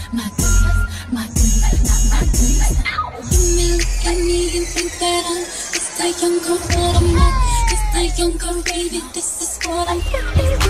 my goodies, my goodies, not my goodies. You may look at me and think that I'm just a young girl, but I'm not. Just a young girl, baby, this is what I'm